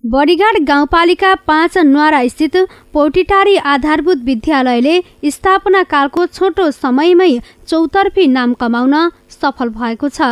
बडीघाट गाउँपालिका 5 न्वारा स्थित पौटीटारी आधारभूत विद्यालयले स्थापना कालको छोटो समयमै चौतर्फी नाम कमाउन सफल भएको छ।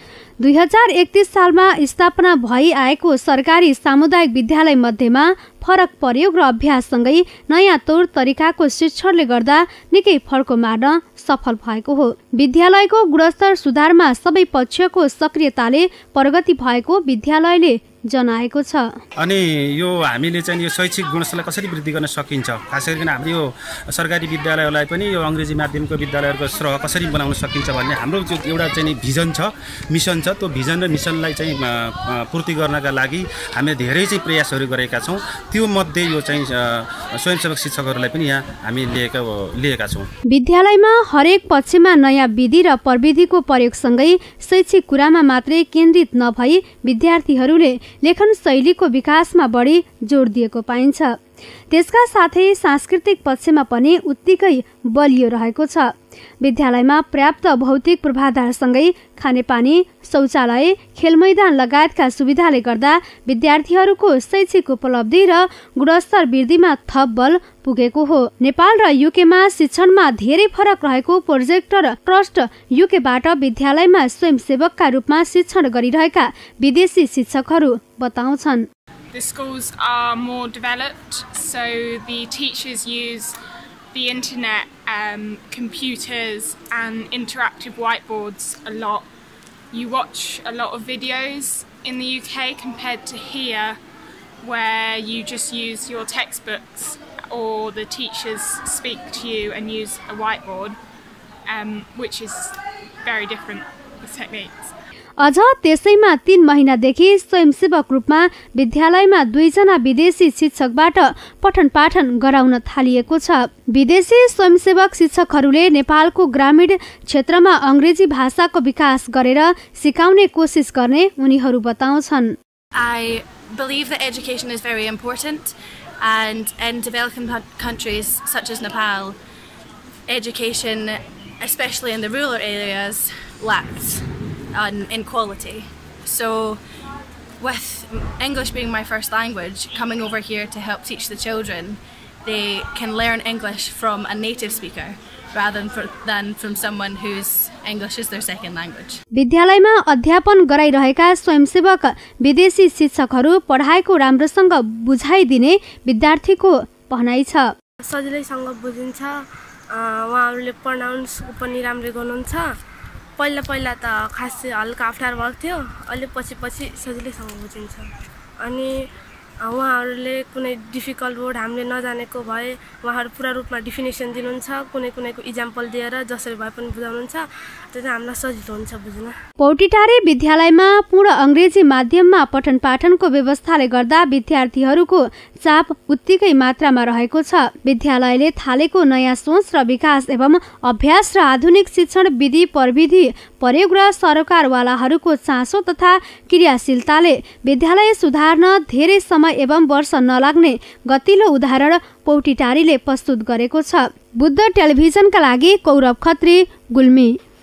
2031 सालमा स्थापना भई आएको सरकारी सामुदायिक विद्यालय मध्येमा फरक प्रयोग र अभ्याससँगै नयाँ तौर तरिकाको शिक्षणले गर्दा निकै फड्को मार्न सफल भएको हो। विद्यालयको गुणस्तर सुधारमा सबै पक्षको सक्रियताले प्रगति भएको विद्यालयले जनाएको छ। अनि यो हामीले चाहिँ यो शैक्षिक गुणस्तरलाई कसरी वृद्धि गर्न सकिन्छ, खास गरी हाम्रो यो सरकारी विद्यालयलाई पनि यो अंग्रेजी माध्यमको विद्यालयहरूको स्रोह कसरी बनाउन सकिन्छ भन्ने हाम्रो एउटा चाहिँ भिजन छ, मिसन छ। त्यो भिजन र मिसनलाई चाहिँ पूर्ति गर्नका लागि हामीले धेरै चाहिँ प्रयासहरू गरेका छौँ। त्यो मध्ये यो चाहिँ स्वयंसेवक शिक्षकहरूलाई पनि यहाँ हामी लिएका छौँ। विद्यालयमा हरेक पक्षमा नयाँ विधि र प्रविधिको प्रयोगसँगै शैक्षिक कुरामा मात्रै केन्द्रित नभई विद्यार्थीहरूले लेखन शैलीको विकासमा बढी जोड दिएको पाइन्छ। त्यसका साथै सांस्कृतिक पक्षमा पनि उत्तिकै बलियो रहेको छ। विद्यालयमा पर्याप्त भौतिक पूर्वाधारसँगै खानेपानी, शौचालय, खेलमैदान लगायतका सुविधाले गर्दा विद्यार्थीहरूको शैक्षिक उपलब्धि र गुणस्तर वृद्धिमा थप बल पुगेको हो। नेपाल र युकेमा शिक्षणमा धेरै फरक रहेको प्रोजेक्टर ट्रस्ट युकेबाट विद्यालयमा स्वयंसेवकका रूपमा शिक्षण गरिरहेका विदेशी शिक्षकहरू बताउँछन्। The schools are more developed, so the teachers use the internet, computers and interactive whiteboards a lot. You watch a lot of videos in the UK compared to here, where you just use your textbooks or the teachers speak to you and use a whiteboard, which is very different techniques. अझ त्यसैमा 3 महिनादेखि स्वयंसेवक रूपमा विद्यालयमा 2 जना विदेशी शिक्षकबाट पठन पाठन गराउन थालिएको छ। विदेशी स्वयंसेवक शिक्षकहरूले नेपालको ग्रामीण क्षेत्रमा अंग्रेजी भाषाको विकास गरेर सिकाउने कोसिस गर्ने उनीहरू बताउँछन्। I believe that education is very important, and in developing countries such as Nepal, education, especially in the rural areas, lacks in quality. So with English being my first language, coming over here to help teach the children, they can learn English from a native speaker rather than from someone whose English is their second language. विद्यालयमा अध्यापन गराइरहेका स्वयंसेवक विदेशी शिक्षकहरू पढाइको राम्रोसँग बुझाइदिने विद्यार्थीको भनाइ छ। सजिलैसँग बुझिन्छ, उहाँहरूले प्रनाउन्स पनि राम्रै गर्नुहुन्छ। पहिला त खासै हल्का अप्ठ्यारो भएको थियो, अलि पछि सजिलैसँग बुझिन्छ। अनि उहाँहरूले कुनै डिफिकल्ट वर्ड हामीले नजानेको भए उहाँहरू पुरा रूपमा डेफिनेसन दिनुहुन्छ, कुनैको इक्जाम्पल दिएर जसरी भए पनि बुझाउनुहुन्छ। त्यसले हामीलाई सजिलो हुन्छ बुझ्न। पौटीटारी विद्यालयमा पूर्ण अंग्रेजी माध्यममा पठन पाठनको व्यवस्थाले गर्दा विद्यार्थीहरूको चाप उत्तिकै मात्रामा रहेको छ। विद्यालयले थालेको नयाँ सोच र विकास एवं अभ्यास र आधुनिक शिक्षण विधि प्रविधि प्रयोग र सरकारवालाहरूको चासो तथा क्रियाशीलताले विद्यालय सुधार्न धेरै समय एवं वर्ष नलाग्ने गतिलो उदाहरण पौटीटारीले प्रस्तुत गरेको छ। बुद्ध टेलिभिजनका लागि कौरव खत्री, गुल्मी।